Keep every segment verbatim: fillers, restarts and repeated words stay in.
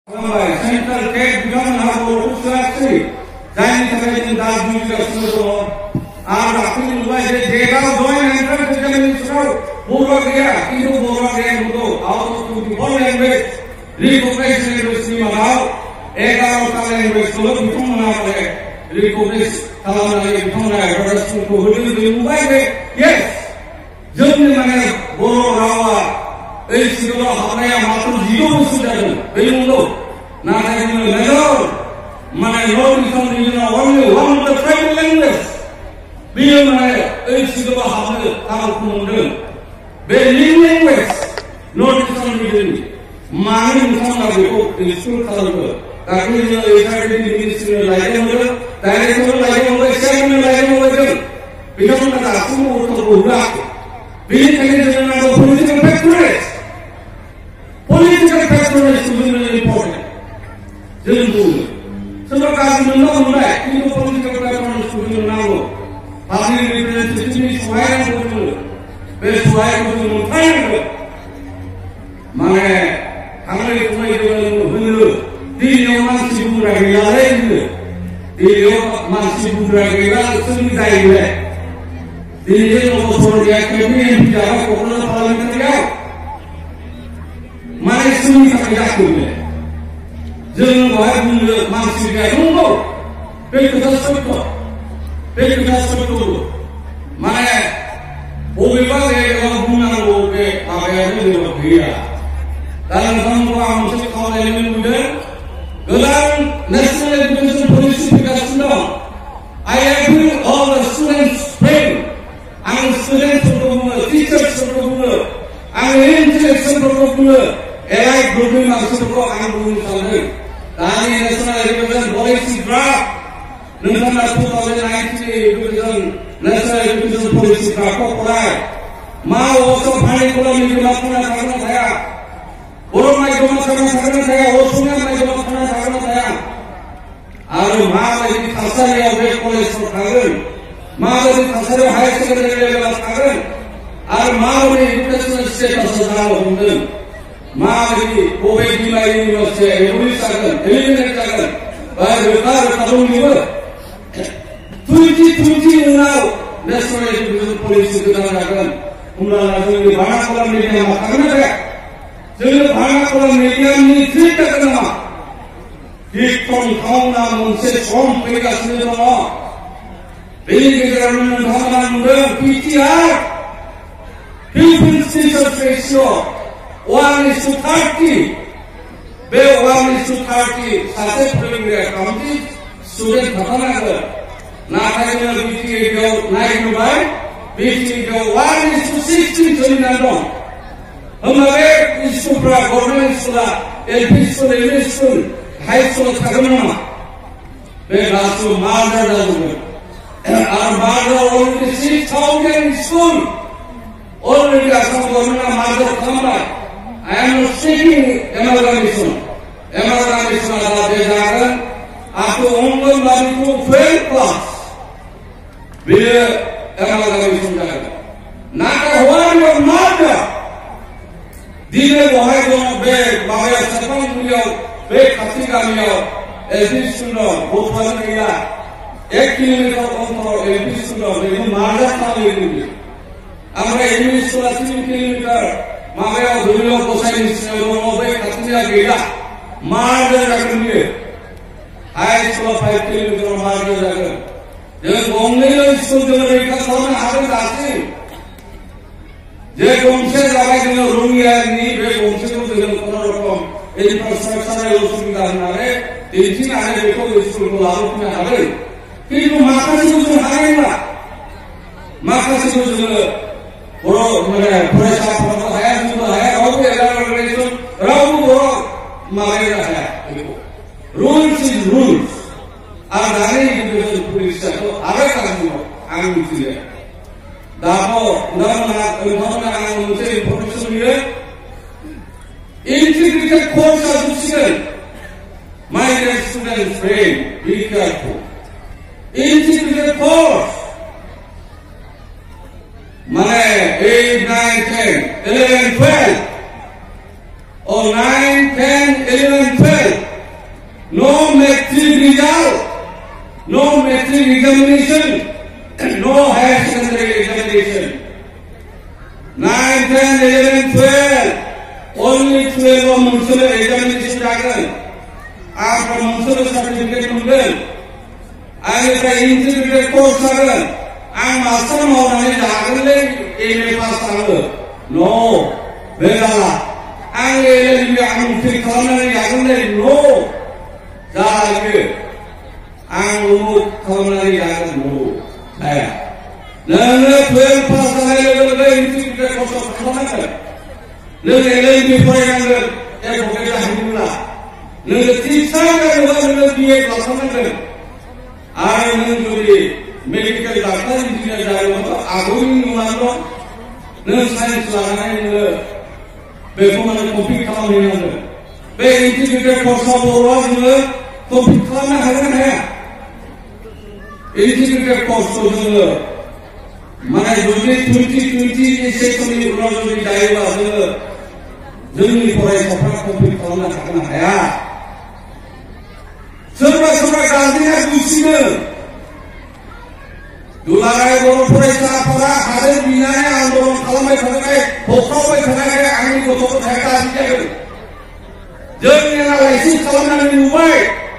Central Gate become now to Sri. Then it is that you just know. And after you buy the data, join and enter the general move up here, into move up here, and go out to the whole language. Recognition University now. Ega of language, so look from now. Recognition, Kalana, Tona, Rodaston, who will be moved. Yes. Germany, Boro Rawa. It's the Hamaya Matu Zero Sudan, Beluno, Nana Melor, my Lord is only only one of the tribal languages. Be my it's the Hamel, Kalkundun. Benin language, not only Manin Sama book is true color. That is the ministry like another, that is like another seven like another. Because of the Asu of Burak, being a political patronage. Political patronage is really important. Didn't do it. So the government knows that you know political patronage to do now. Party representatives is why I go to it. Best why I go to it. Find it. My Hamari Kumai the Yoman Sibura Gila, the Yoman Sibura Gila, Sunni Daiwe. The Yoman for the Academy and Java Popular Parliamentary. My son is a Yaku. General Bible Mansiga, don't go. Take the Soto. Take the Soto. My Obiba, Buna, Obe, Abaya, here. Then some farms call element there. Galan National Education Policy because now I agree all the students praying. And students of the teachers of the and intellectuals of the allied grouping of Super and Grouping Salary. Dani National Education Policy Draft, National twenty nineteen National Education Policy Draft. Ma also Pani Kulam Yumakuna Kaya. Orang mai jom karena karena saya, orangnya mai jom karena karena saya. Aru malah ini kasar ya oleh kolej sekarang, malah ini kasar ya high secondary level sekarang. Aru malah ini education status sekarang hukum. Malah ini O B D mai university, University sekarang, eliminate sekarang. Baru baru tahun ini. Tujuh tujuh now national education policy kita sekarang. Umrah lagi ini banyak orang ini yang karena saya. Jadi banyak orang medium ini tidak kenal. Hitung tahun namun sesuatu mereka sendiri tahu. Bagi kerana menghadapan mereka P T R, people status ratio one is to thirty. Be one is to thirty. Satu perlu county student katakan ada. Nak ada B T A naik number, B T A one is to sixteen jadi nado. हमारे school पर government school LP school ME school high school खत्म बे रासो मारदा दादू और मारदा already six thousand school already Assam government मारदा खत्म I am seeking emergency emergency वाला दे जाकर आपको उंगल वाली को फेल क्लास बे एमरजेंसी जाकर ना का हुआ जो मारदा Dile bohai dono be bahaya sapang miliyo be katika miliyo elbis suno botman miliya एक किलोमीटर अंतर elbis suno be मार्डा ताले miliyo amra elbis suno तीन किलोमीटर मागया दुनिया कोसाई सुनो be katika miliya मार्डा जाकर miliyo हाई सुनो five किलोमीटर मार्डा जाकर जब बोंगे सुनो जब एक साल में आगे जाते যে বংশে জায়গা দিল রুমিয়া নি বে বংশে তো দিল কোন রকম এই ইনফ্রাস্ট্রাকচারের অসুবিধা না এই দিন আগে দেখো স্কুল গুলো আলোচনা হবে কিন্তু মাকাসি কিছু হয় না মাকাসি কিছু বড় মানে পয়সা পড়া হয় কিছু হয় রব এলাকার রব বড় মানে হয় রুলস ইজ রুলস আর জানি কিন্তু পুলিশ তো আগে কাজ আমি বুঝি Dapo, nama nama yang menjadi profesional, integrated course education. My dear students, friend, be careful. Integrated course. My eight, nine, ten, eleven, twelve, or nine, ten, eleven, twelve. no metric result, no metric examination, no higher secondary examination. nine, ten, eleven, twelve, only twelve of municipal examination jagan. After municipal certificate mungkin, after integrated course jagan, ang master mau nani jagan le M A pass jagan. No, begala. Ang ele ni ang fit kawan nani jagan le no, jagan. Ang umuk kawan nani jagan no, saya. Nana twelve pass level le integrated course kawan nani. Nana ele ni program le ek hoke jahimula. Nana tisa level le B A kawan nani. Ay nana jodi medical doctor engineer jaga to agung numano. Nana science lana nana bekumana complete kawan nani. Be integrated course borwa nana complete kawan nani. Integrated course nana. Mana jodi twenty twenty ese kami ulang jodi jaya ada jodi porai kapra complete kawan nani ya. Semua semua gantinya kusinya. Dularai boron porai sapara ada binanya andorong kalamai khagai hokawai khagai angin kotor khagai aja. Jodi yang laisi kawan nani ubai.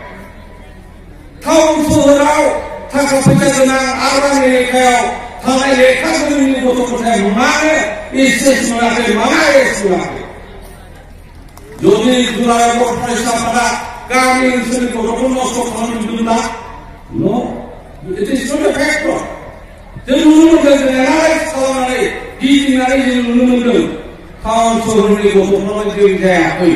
Kau surau tak kapita dengan arang ini kau. Kalau mereka ini kotor khagai mana isis melaki mana isis melaki. Jodi dularai boron porai sapara kami sendiri kotor nostok kami dulu no, it is not a factor. Jadi dulu kita analyze kalau nanti di sini dulu dulu kawan suruh ni kotor kami jadi apa?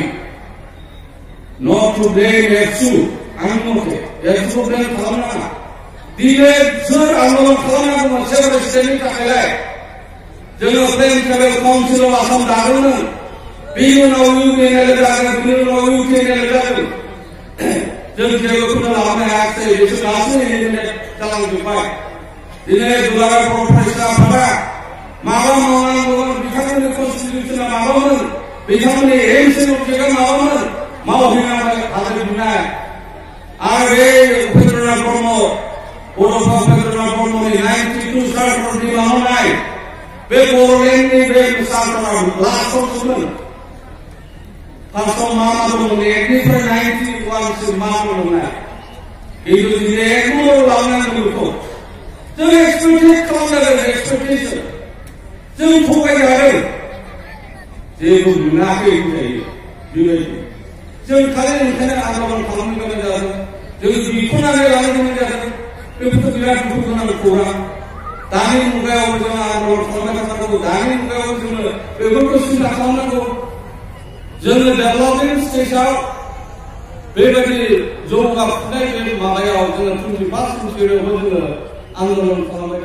No today next anu ke, next problem kalau mana? Dia sur anu kalau mana macam apa studi tak kelai. Jangan plan kalau council asam darun, bingung nawi ni ada darun, bingung nawi ni ada darun. Jadi kalau kita lama akses itu langsung ini dalam jupai. Ini dua profesor pada malam malam bicara ni konstitusi malam, bicara ni M C juga malam, mau hina ada dunia. Ada federal promo, orang federal promo ni ninety two start from di malam ni. Beberapa ni besar orang langsung semua. Kalau mama tu ni per ninety one se mama tu na, itu dia ekor lawan dulu. Jadi ekspektasi kau ada ekspektasi, jadi pukul ada, jadi guna ke ini, juga itu. Jadi kalau ni kalau ada orang kalau ni kalau ada, jadi ikut ada orang ni ada, itu bila itu kena kurang. Tani muka orang jangan orang kalau nak kata tani muka orang jangan, itu tu sudah kau nak. Jangan development stage out. Bebas jo ka play ke malaya jangan tu di pas tu sire ho jangan anggaran kalau